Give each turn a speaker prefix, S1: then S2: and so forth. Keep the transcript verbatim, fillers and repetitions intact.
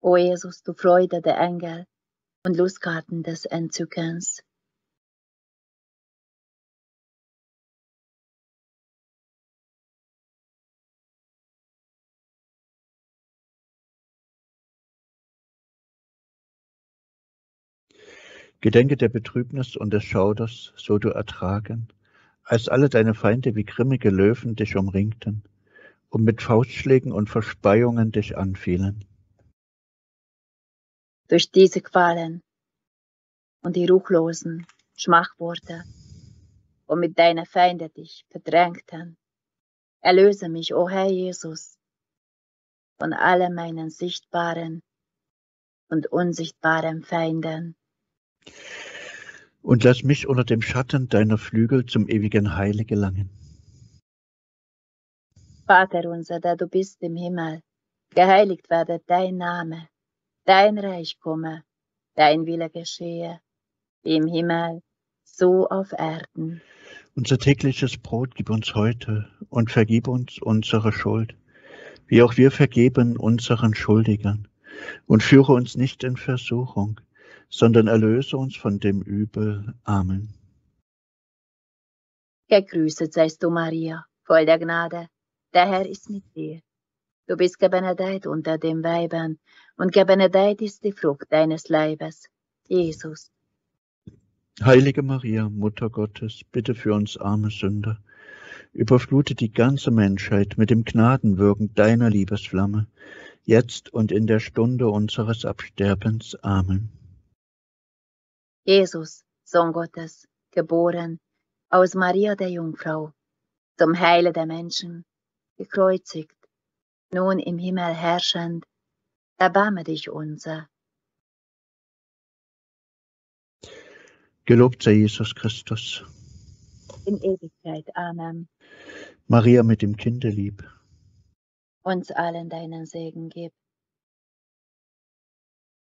S1: O Jesus, du Freude der Engel und Lustgarten des Entzückens.
S2: Gedenke der Betrübnis und des Schauders, so du ertragen, als alle deine Feinde wie grimmige Löwen dich umringten und mit Faustschlägen und Verspeiungen dich anfielen.
S1: Durch diese Qualen und die ruchlosen Schmachworte und mit deinen Feinden dich verdrängten, erlöse mich, o Herr Jesus, von allen meinen sichtbaren und unsichtbaren Feinden.
S2: Und lass mich unter dem Schatten deiner Flügel zum ewigen Heile gelangen.
S1: Vater unser, der du bist im Himmel, geheiligt werde dein Name, dein Reich komme, dein Wille geschehe, wie im Himmel, so auf Erden.
S2: Unser tägliches Brot gib uns heute und vergib uns unsere Schuld, wie auch wir vergeben unseren Schuldigern. Und führe uns nicht in Versuchung, sondern erlöse uns von dem Übel. Amen.
S1: Gegrüßet seist du, Maria, voll der Gnade, der Herr ist mit dir. Du bist gebenedeit unter den Weibern, und gebenedeit ist die Frucht deines Leibes, Jesus.
S2: Heilige Maria, Mutter Gottes, bitte für uns arme Sünder, überflute die ganze Menschheit mit dem Gnadenwirken deiner Liebesflamme, jetzt und in der Stunde unseres Absterbens. Amen.
S1: Jesus, Sohn Gottes, geboren aus Maria der Jungfrau, zum Heile der Menschen, gekreuzigt, nun im Himmel herrschend, erbarme dich unser.
S2: Gelobt sei Jesus Christus.
S1: In Ewigkeit. Amen.
S2: Maria mit dem Kindelieb.
S1: Uns allen deinen Segen gib.